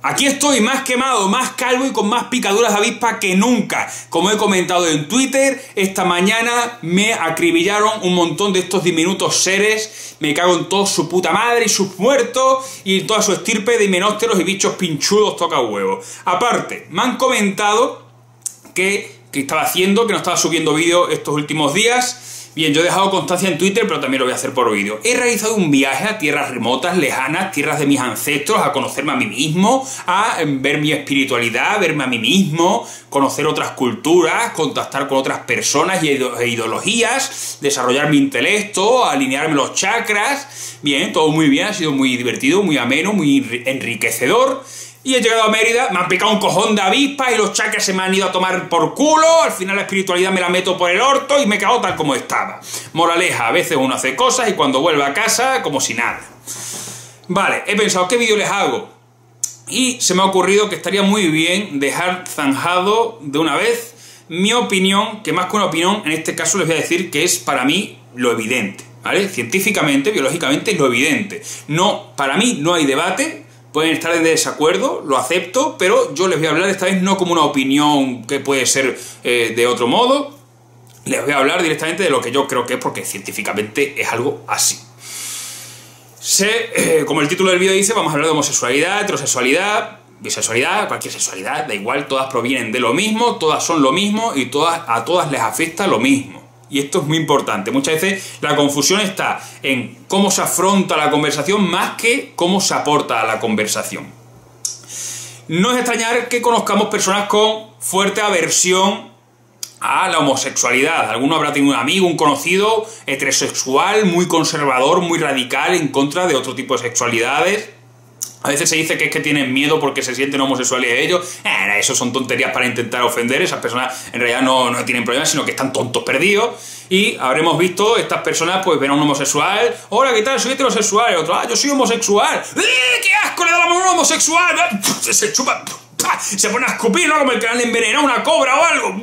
Aquí estoy más quemado, más calvo y con más picaduras de avispa que nunca. Como he comentado en Twitter, esta mañana me acribillaron un montón de estos diminutos seres. Me cago en toda su puta madre y sus muertos y toda su estirpe de himenópteros y bichos pinchudos toca huevo. Aparte, me han comentado que estaba haciendo, que no estaba subiendo vídeos estos últimos días. Bien, yo he dejado constancia en Twitter, pero también lo voy a hacer por vídeo. He realizado un viaje a tierras remotas, lejanas, tierras de mis ancestros, a conocerme a mí mismo, a ver mi espiritualidad, verme a mí mismo, conocer otras culturas, contactar con otras personas e ideologías, desarrollar mi intelecto, alinearme los chakras. Bien, todo muy bien, ha sido muy divertido, muy ameno, muy enriquecedor. Y he llegado a Mérida, me han picado un cojón de avispas y los chakras se me han ido a tomar por culo. Al final la espiritualidad me la meto por el orto y me cago tal como estaba. Moraleja, a veces uno hace cosas y cuando vuelve a casa, como si nada. Vale, he pensado, ¿qué vídeo les hago? Y se me ha ocurrido que estaría muy bien dejar zanjado de una vez mi opinión, que más que una opinión, en este caso les voy a decir que es para mí lo evidente, ¿vale? Científicamente, biológicamente, lo evidente. No, para mí no hay debate. Pueden estar en desacuerdo, lo acepto, pero yo les voy a hablar esta vez no como una opinión que puede ser de otro modo. Les voy a hablar directamente de lo que yo creo que es, porque científicamente es algo así. Como el título del vídeo dice, vamos a hablar de homosexualidad, heterosexualidad, bisexualidad, cualquier sexualidad, da igual, todas provienen de lo mismo, todas son lo mismo y a todas les afecta lo mismo. Y esto es muy importante. Muchas veces la confusión está en cómo se afronta la conversación más que cómo se aporta a la conversación. No es extrañar que conozcamos personas con fuerte aversión a la homosexualidad. Alguno habrá tenido un amigo, un conocido heterosexual, muy conservador, muy radical, en contra de otro tipo de sexualidades. A veces se dice que es que tienen miedo porque se sienten homosexuales ellos. Eso son tonterías para intentar ofender. Esas personas en realidad no tienen problemas, sino que están tontos perdidos. Y habremos visto estas personas, pues ven a un homosexual. Hola, ¿qué tal? Soy heterosexual. Y otro, yo soy homosexual. ¡Qué asco le da la mano a un homosexual! Se chupa. Se pone a escupir, ¿no? Como el que le han envenenado una cobra o algo.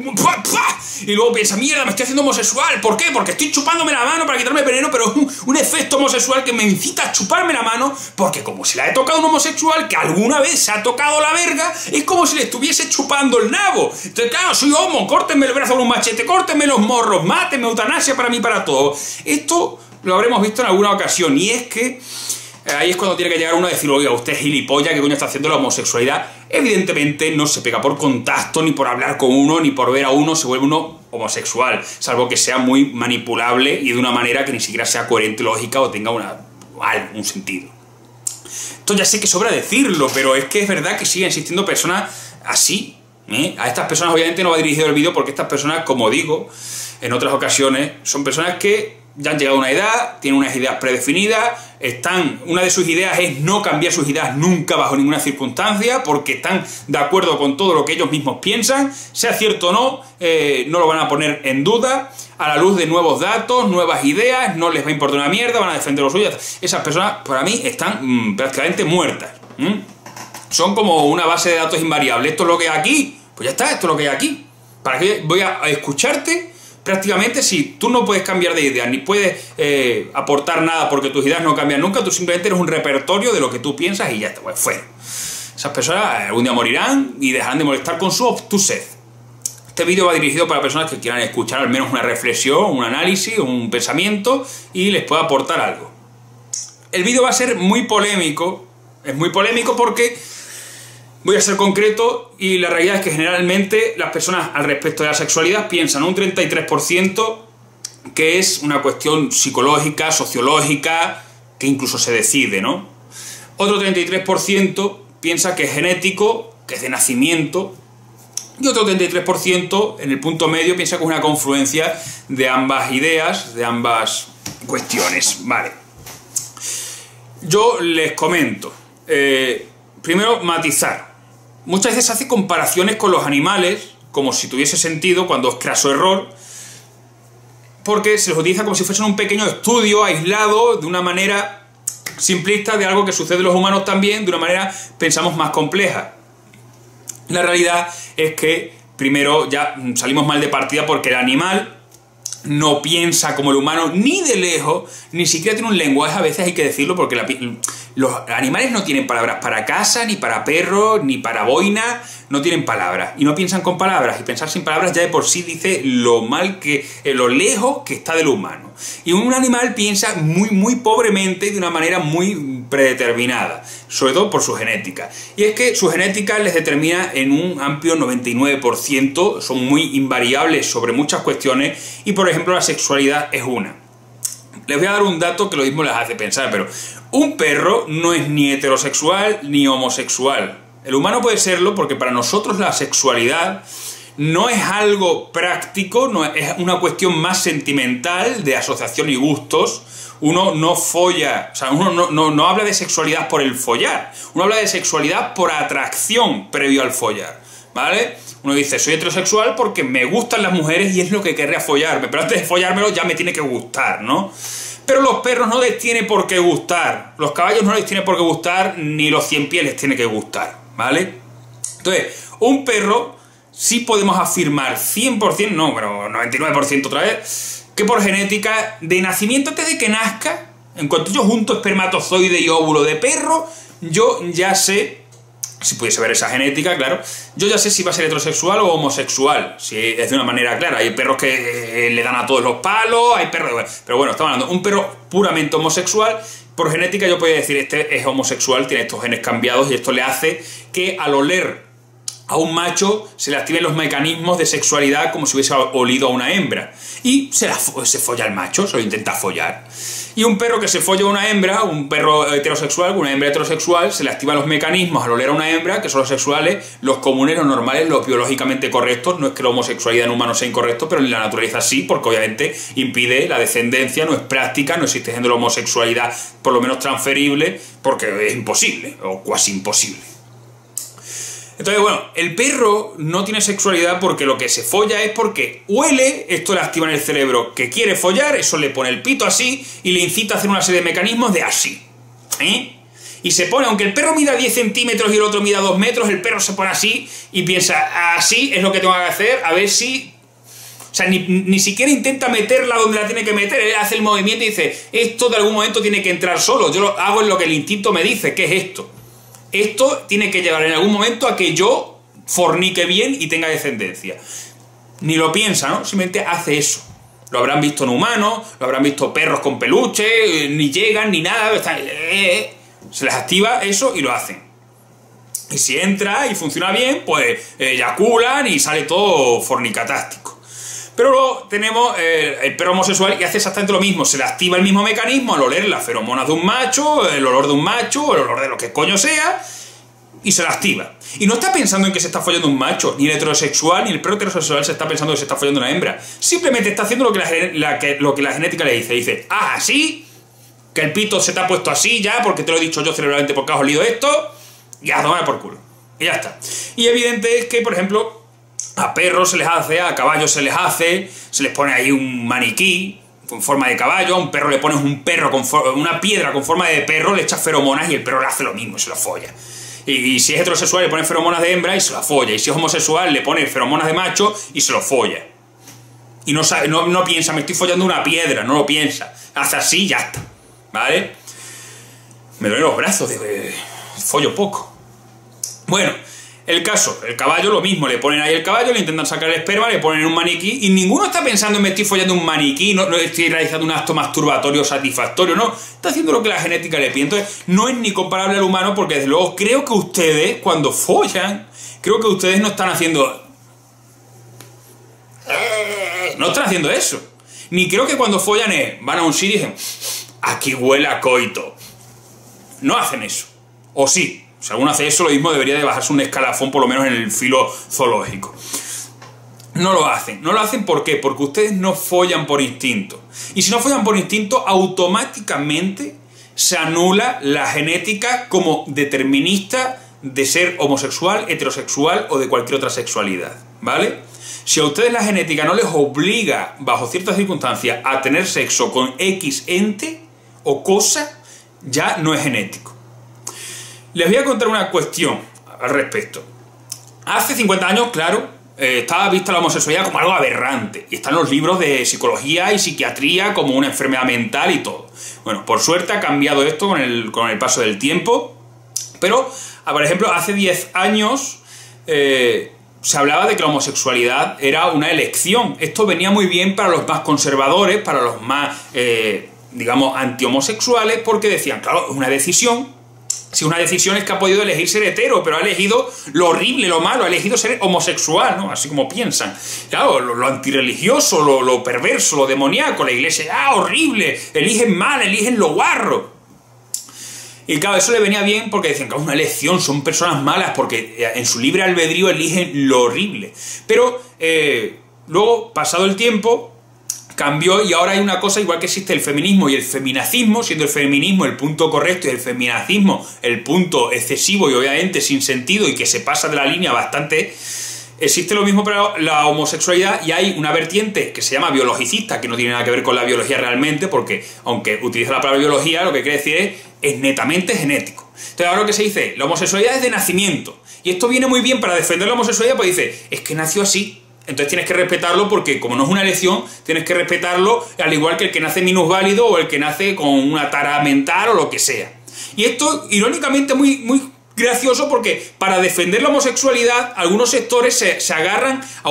Y luego piensa, mierda, me estoy haciendo homosexual. ¿Por qué? Porque estoy chupándome la mano para quitarme el veneno, pero un efecto homosexual que me incita a chuparme la mano, porque como si la he tocado un homosexual que alguna vez se ha tocado la verga, es como si le estuviese chupando el nabo. Entonces, claro, soy homo, córtenme el brazo con un machete, córtenme los morros, mátenme, eutanasia para mí, para todo. Esto lo habremos visto en alguna ocasión, y es que ahí es cuando tiene que llegar uno a decir, oiga, usted es gilipollas, ¿qué coño está haciendo la homosexualidad? Evidentemente no se pega por contacto, ni por hablar con uno, ni por ver a uno, se vuelve uno homosexual, salvo que sea muy manipulable y de una manera que ni siquiera sea coherente, lógica o tenga un sentido. Esto ya sé que sobra decirlo, pero es que es verdad que siguen existiendo personas así. A estas personas obviamente no va dirigido el vídeo, porque estas personas, como digo en otras ocasiones, son personas que ya han llegado a una edad, tienen unas ideas predefinidas, una de sus ideas es no cambiar sus ideas nunca bajo ninguna circunstancia, porque están de acuerdo con todo lo que ellos mismos piensan, sea cierto o no, no lo van a poner en duda, a la luz de nuevos datos, nuevas ideas, no les va a importar una mierda, van a defender lo suyo. Esas personas, para mí, están prácticamente muertas. Son como una base de datos invariable. Esto es lo que hay aquí, pues ya está, esto es lo que hay aquí. ¿Para qué voy a escucharte? Prácticamente, si tú no puedes cambiar de ideas ni puedes aportar nada porque tus ideas no cambian nunca, tú simplemente eres un repertorio de lo que tú piensas y ya está, pues fuera. Esas personas algún día morirán y dejarán de molestar con su obtusez. Este vídeo va dirigido para personas que quieran escuchar al menos una reflexión, un análisis, un pensamiento y les pueda aportar algo. El vídeo va a ser muy polémico, es muy polémico porque voy a ser concreto y la realidad es que generalmente las personas al respecto de la sexualidad piensan un 33% que es una cuestión psicológica, sociológica, que incluso se decide, ¿no? Otro 33% piensa que es genético, que es de nacimiento, y otro 33% en el punto medio piensa que es una confluencia de ambas ideas, de ambas cuestiones. Vale. Yo les comento. Primero, matizar. Muchas veces se hace comparaciones con los animales, como si tuviese sentido, cuando es craso error, porque se los utiliza como si fuesen un pequeño estudio aislado, de una manera simplista, de algo que sucede en los humanos también, de una manera, pensamos, más compleja. La realidad es que, primero, ya salimos mal de partida porque el animal no piensa como el humano ni de lejos, ni siquiera tiene un lenguaje, a veces hay que decirlo, porque los animales no tienen palabras para casa, ni para perro, ni para boina, no tienen palabras, y no piensan con palabras, y pensar sin palabras ya de por sí dice lo lejos que está del humano. Y un animal piensa muy pobremente y de una manera muy predeterminada, sobre todo por su genética. Y es que su genética les determina en un amplio 99%, son muy invariables sobre muchas cuestiones, y por ejemplo la sexualidad es una. Les voy a dar un dato que lo mismo les hace pensar, pero un perro no es ni heterosexual ni homosexual. El humano puede serlo porque para nosotros la sexualidad no es algo práctico, no es una cuestión más sentimental de asociación y gustos. Uno no folla, o sea, uno no habla de sexualidad por el follar, uno habla de sexualidad por atracción previo al follar, ¿vale? Uno dice, soy heterosexual porque me gustan las mujeres y es lo que querría follarme, pero antes de follármelo ya me tiene que gustar, ¿no? Pero los perros no les tiene por qué gustar, los caballos no les tiene por qué gustar, ni los 100 pies les tiene que gustar, ¿vale? Entonces, un perro sí podemos afirmar 100%, no, pero 99% otra vez, que por genética, de nacimiento antes de que nazca, en cuanto yo junto espermatozoide y óvulo de perro, yo ya sé, si pudiese ver esa genética, claro, yo ya sé si va a ser heterosexual o homosexual, si es de una manera clara. Hay perros que le dan a todos los palos, hay perros... Pero bueno, estamos hablando de un perro puramente homosexual. Por genética yo podría decir, este es homosexual, tiene estos genes cambiados y esto le hace que al oler a un macho se le activen los mecanismos de sexualidad como si hubiese olido a una hembra. Y se folla al macho, se lo intenta follar. Y un perro que se folla a una hembra, un perro heterosexual, una hembra heterosexual, se le activan los mecanismos al oler a una hembra, que son los sexuales, los comunes, los normales, los biológicamente correctos. No es que la homosexualidad en humanos sea incorrecto, pero en la naturaleza sí, porque obviamente impide la descendencia, no es práctica, no existe género de homosexualidad, por lo menos transferible, porque es imposible, o casi imposible. Entonces, bueno, el perro no tiene sexualidad porque lo que se folla es porque huele, esto le activa en el cerebro que quiere follar, eso le pone el pito así y le incita a hacer una serie de mecanismos de así, ¿eh? Y se pone, aunque el perro mida 10 centímetros y el otro mida 2 metros, el perro se pone así y piensa, así es lo que tengo que hacer, a ver si... O sea, ni siquiera intenta meterla donde la tiene que meter, él hace el movimiento y dice, esto de algún momento tiene que entrar solo, yo lo hago en lo que el instinto me dice, ¿qué es esto? Esto tiene que llegar en algún momento a que yo fornique bien y tenga descendencia. Ni lo piensa, ¿no? Simplemente hace eso. Lo habrán visto en humanos, lo habrán visto perros con peluche, ni llegan, ni nada. Se les activa eso y lo hacen. Y si entra y funciona bien, pues eyaculan y sale todo fornicatástico. Pero luego tenemos el perro homosexual y hace exactamente lo mismo. Se le activa el mismo mecanismo al oler las feromonas de un macho, el olor de un macho, el olor de lo que coño sea, y se la activa. Y no está pensando en que se está follando un macho, ni el heterosexual, ni el perro heterosexual se está pensando que se está follando una hembra. Simplemente está haciendo lo que la genética le dice. Dice, ah, así, que el pito se te ha puesto así ya, porque te lo he dicho yo cerebralmente porque has olido esto, y a tomar por culo. Y ya está. Y evidente es que, por ejemplo, a perros se les hace, a caballos se les hace, se les pone ahí un maniquí con forma de caballo, a un perro le pones una piedra con forma de perro, le echas feromonas y el perro le hace lo mismo, se lo folla. Y si es heterosexual le pones feromonas de hembra y se la folla, y si es homosexual le pones feromonas de macho y se lo folla. Y no piensa, me estoy follando una piedra, no lo piensa, hace así y ya está, ¿vale? Me duelen los brazos, follo poco. Bueno, el caso, el caballo lo mismo, le ponen ahí el caballo, le intentan sacar el esperma, le ponen un maniquí y ninguno está pensando en me estoy follando un maniquí, no estoy realizando un acto masturbatorio satisfactorio, no, está haciendo lo que la genética le pide. Entonces no es ni comparable al humano porque desde luego creo que ustedes cuando follan, creo que ustedes no están haciendo... No están haciendo eso. Ni creo que cuando follan van a un sitio y dicen, aquí huele a coito. No hacen eso. O sí. Si alguno hace eso, lo mismo debería de bajarse un escalafón, por lo menos en el filo zoológico. No lo hacen. ¿No lo hacen por qué? Porque ustedes no follan por instinto. Y si no follan por instinto, automáticamente se anula la genética como determinista de ser homosexual, heterosexual o de cualquier otra sexualidad, ¿vale? Si a ustedes la genética no les obliga, bajo ciertas circunstancias, a tener sexo con X ente o cosa, ya no es genético. Les voy a contar una cuestión al respecto. Hace 50 años, claro, estaba vista la homosexualidad como algo aberrante. Y están los libros de psicología y psiquiatría como una enfermedad mental y todo. Bueno, por suerte ha cambiado esto con el paso del tiempo. Pero, por ejemplo, hace 10 años se hablaba de que la homosexualidad era una elección. Esto venía muy bien para los más conservadores, para los más, digamos, antihomosexuales, porque decían, claro, es una decisión. Si una decisión es que ha podido elegir ser hetero, pero ha elegido lo horrible, lo malo, ha elegido ser homosexual, ¿no? Así como piensan. Claro, lo antirreligioso, lo perverso, lo demoníaco, la iglesia, horrible, eligen mal, eligen lo guarro. Y claro, eso le venía bien porque decían que es una elección, son personas malas, porque en su libre albedrío eligen lo horrible. Pero luego, pasado el tiempo, cambió y ahora hay una cosa, igual que existe el feminismo y el feminacismo, siendo el feminismo el punto correcto y el feminacismo el punto excesivo y obviamente sin sentido y que se pasa de la línea bastante, existe lo mismo para la homosexualidad y hay una vertiente que se llama biologicista, que no tiene nada que ver con la biología realmente, porque aunque utiliza la palabra biología, lo que quiere decir es netamente genético. Entonces ahora lo que se dice, la homosexualidad es de nacimiento, y esto viene muy bien para defender la homosexualidad, pues dice, es que nació así. Entonces tienes que respetarlo porque como no es una elección, tienes que respetarlo al igual que el que nace minusválido o el que nace con una tara mental o lo que sea. Y esto, irónicamente, muy gracioso porque para defender la homosexualidad algunos sectores se agarran a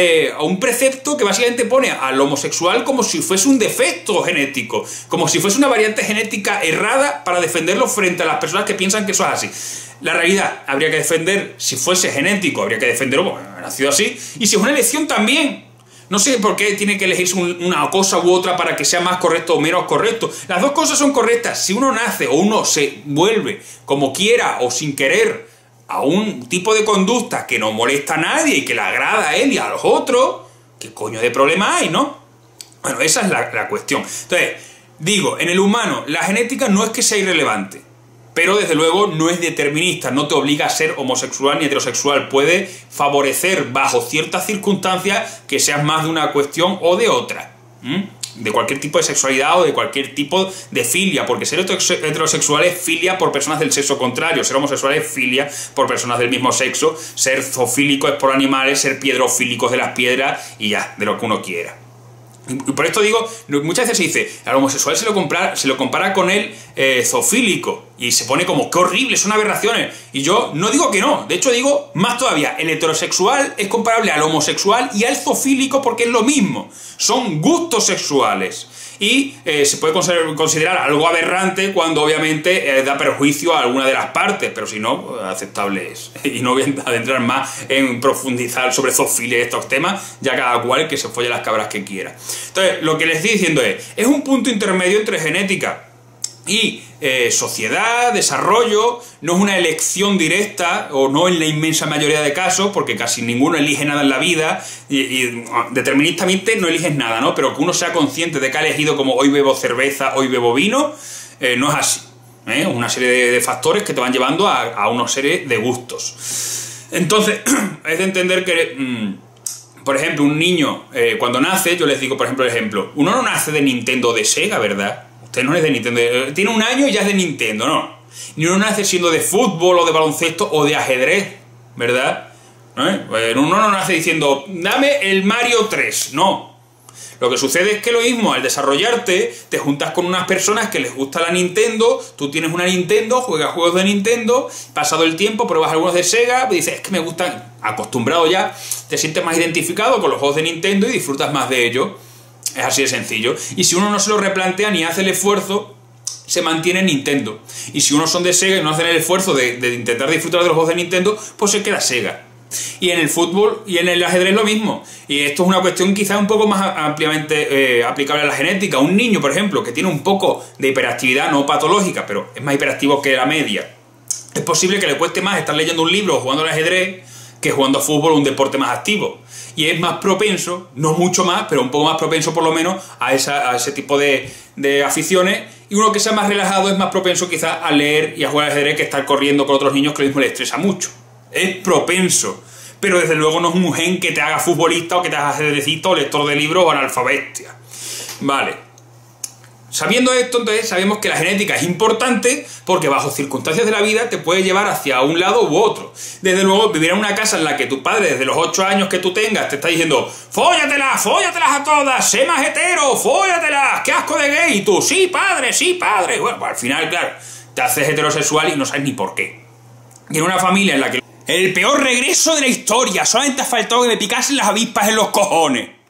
un precepto que básicamente pone al homosexual como si fuese un defecto genético, como si fuese una variante genética errada para defenderlo frente a las personas que piensan que eso es así. La realidad, habría que defender, si fuese genético, habría que defenderlo, bueno, ha nacido así, y si es una elección también. No sé por qué tiene que elegirse una cosa u otra para que sea más correcto o menos correcto. Las dos cosas son correctas. Si uno nace o uno se vuelve como quiera o sin querer a un tipo de conducta que no molesta a nadie y que le agrada a él y a los otros, ¿qué coño de problema hay, no? Bueno, esa es la cuestión. Entonces, digo, en el humano, la genética no es que sea irrelevante. Pero desde luego no es determinista, no te obliga a ser homosexual ni heterosexual, puede favorecer bajo ciertas circunstancias que seas más de una cuestión o de otra, de cualquier tipo de sexualidad o de cualquier tipo de filia, porque ser heterosexual es filia por personas del sexo contrario, ser homosexual es filia por personas del mismo sexo, ser zoofílico es por animales, ser piedrofílico es de las piedras y ya, de lo que uno quiera. Y por esto digo, muchas veces se dice, al homosexual se lo compara con el zoofílico y se pone como, qué horrible, son aberraciones. Y yo no digo que no, de hecho digo más todavía, el heterosexual es comparable al homosexual y al zoofílico porque es lo mismo, son gustos sexuales. Y se puede considerar algo aberrante cuando obviamente da perjuicio a alguna de las partes, pero si no, aceptable es. Y no voy a adentrar más en profundizar sobre zoofilia y estos temas, ya cada cual que se folle las cabras que quiera. Entonces, lo que les estoy diciendo es un punto intermedio entre genética y sociedad, desarrollo, no es una elección directa, o no en la inmensa mayoría de casos, porque casi ninguno elige nada en la vida, y deterministamente no eliges nada, ¿no? Pero que uno sea consciente de que ha elegido como hoy bebo cerveza, hoy bebo vino, no es así. Una serie de factores que te van llevando a una serie de gustos. Entonces, es de entender que... por ejemplo, un niño, cuando nace, yo les digo, por ejemplo, uno no nace de Nintendo o de Sega, ¿verdad? Usted no es de Nintendo, tiene un año y ya es de Nintendo, no. Ni uno nace siendo de fútbol o de baloncesto o de ajedrez, ¿verdad? Uno no nace diciendo, dame el Mario 3, no. Lo que sucede es que lo mismo, al desarrollarte, te juntas con unas personas que les gusta la Nintendo, tú tienes una Nintendo, juegas juegos de Nintendo, pasado el tiempo, pruebas algunos de Sega, y dices, es que me gustan, acostumbrado ya, te sientes más identificado con los juegos de Nintendo y disfrutas más de ellos. Es así de sencillo. Y si uno no se lo replantea ni hace el esfuerzo, se mantiene en Nintendo. Y si uno son de Sega y no hacen el esfuerzo de intentar disfrutar de los juegos de Nintendo, pues se queda Sega. Y en el fútbol y en el ajedrez lo mismo. Y esto es una cuestión quizás un poco más ampliamente aplicable a la genética. Un niño, por ejemplo, que tiene un poco de hiperactividad no patológica, pero es más hiperactivo que la media, es posible que le cueste más estar leyendo un libro o jugando al ajedrez que jugando a fútbol, un deporte más activo. Y es más propenso, no mucho más, pero un poco más propenso por lo menos a ese tipo de aficiones. Y uno que sea más relajado es más propenso quizás a leer y a jugar al ajedrez que estar corriendo con otros niños que lo mismo le estresa mucho. Es propenso, pero desde luego no es un gen que te haga futbolista o que te haga ajedrecista o lector de libros o analfabestia. Vale. Sabiendo esto, entonces sabemos que la genética es importante porque bajo circunstancias de la vida te puede llevar hacia un lado u otro. Desde luego, vivir en una casa en la que tu padre, desde los 8 años que tú tengas, te está diciendo ¡fóllatelas, fóllatelas a todas! ¡Sé más hetero, fóllatelas! ¡Qué asco de gay! Y tú ¡sí, padre, sí, padre! Bueno, pues al final, claro, te haces heterosexual y no sabes ni por qué. Y en una familia en la que el peor regreso de la historia, solamente ha faltado que me picasen las avispas en los cojones.